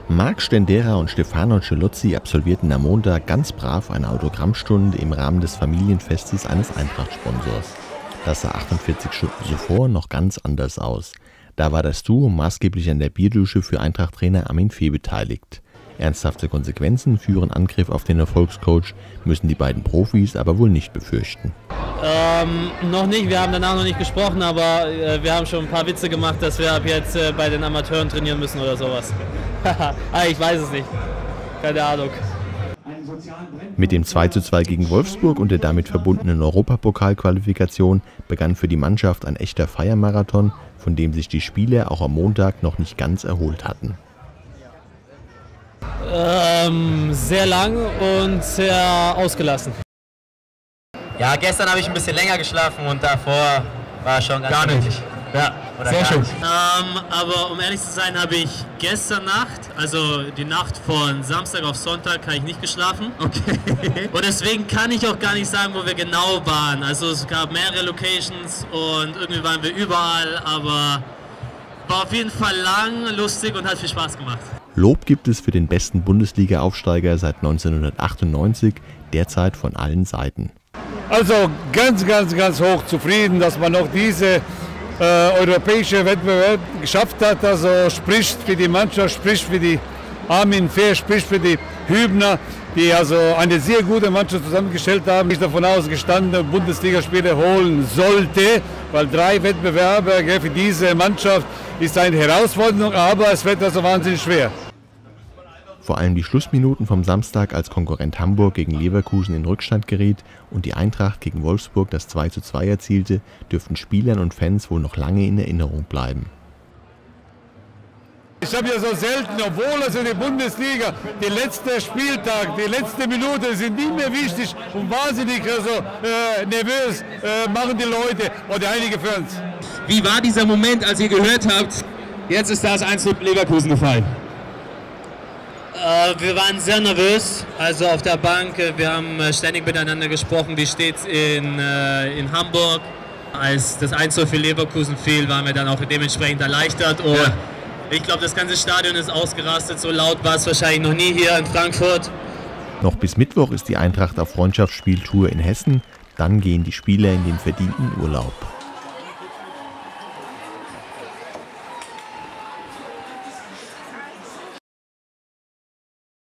Marc Stendera und Stefano Celozzi absolvierten am Montag ganz brav eine Autogrammstunde im Rahmen des Familienfestes eines Eintracht-Sponsors. Das sah 48 Stunden zuvor noch ganz anders aus. Da war das Duo maßgeblich an der Bierdusche für Eintracht-Trainer Armin Fee beteiligt. Ernsthafte Konsequenzen für ihren Angriff auf den Erfolgscoach müssen die beiden Profis aber wohl nicht befürchten. Noch nicht, wir haben danach noch nicht gesprochen, aber wir haben schon ein paar Witze gemacht, dass wir ab jetzt bei den Amateuren trainieren müssen oder sowas. Ich weiß es nicht, keine Ahnung. Mit dem 2:2 gegen Wolfsburg und der damit verbundenen Europapokalqualifikation begann für die Mannschaft ein echter Feiermarathon, von dem sich die Spieler auch am Montag noch nicht ganz erholt hatten. Sehr lang und sehr ausgelassen. Ja, gestern habe ich ein bisschen länger geschlafen und davor war schon ganz gemütlich. Ja, sehr schön. Aber um ehrlich zu sein, habe ich gestern Nacht, also die Nacht von Samstag auf Sonntag, habe ich nicht geschlafen. Okay. Und deswegen kann ich auch gar nicht sagen, wo wir genau waren. Also es gab mehrere Locations und irgendwie waren wir überall, aber war auf jeden Fall lang, lustig und hat viel Spaß gemacht. Lob gibt es für den besten Bundesliga-Aufsteiger seit 1998, derzeit von allen Seiten. Also ganz hoch zufrieden, dass man noch diese europäische Wettbewerb geschafft hat. Also spricht für die Mannschaft, spricht für die Armin Fee, spricht für die Hübner, die also eine sehr gute Mannschaft zusammengestellt haben. Ich davon ausgestanden, Bundesligaspiele holen sollte, weil 3 Wettbewerbe für diese Mannschaft ist eine Herausforderung, aber es wird also wahnsinnig schwer. Vor allem die Schlussminuten vom Samstag, als Konkurrent Hamburg gegen Leverkusen in Rückstand geriet und die Eintracht gegen Wolfsburg das 2:2 erzielte, dürften Spielern und Fans wohl noch lange in Erinnerung bleiben. Ich habe ja so selten, obwohl also die Bundesliga, der letzte Spieltag, die letzte Minute sind nicht mehr wichtig und wahnsinnig also, nervös machen die Leute oder einige Fans. Wie war dieser Moment, als ihr gehört habt, jetzt ist das 1:0 Leverkusen gefallen? Wir waren sehr nervös, also auf der Bank, wir haben ständig miteinander gesprochen, wie steht's in Hamburg. Als das 1:0 für Leverkusen fiel, waren wir dann auch dementsprechend erleichtert und ja. Ich glaube, das ganze Stadion ist ausgerastet, so laut war es wahrscheinlich noch nie hier in Frankfurt. Noch bis Mittwoch ist die Eintracht auf Freundschaftsspieltour in Hessen, dann gehen die Spieler in den verdienten Urlaub.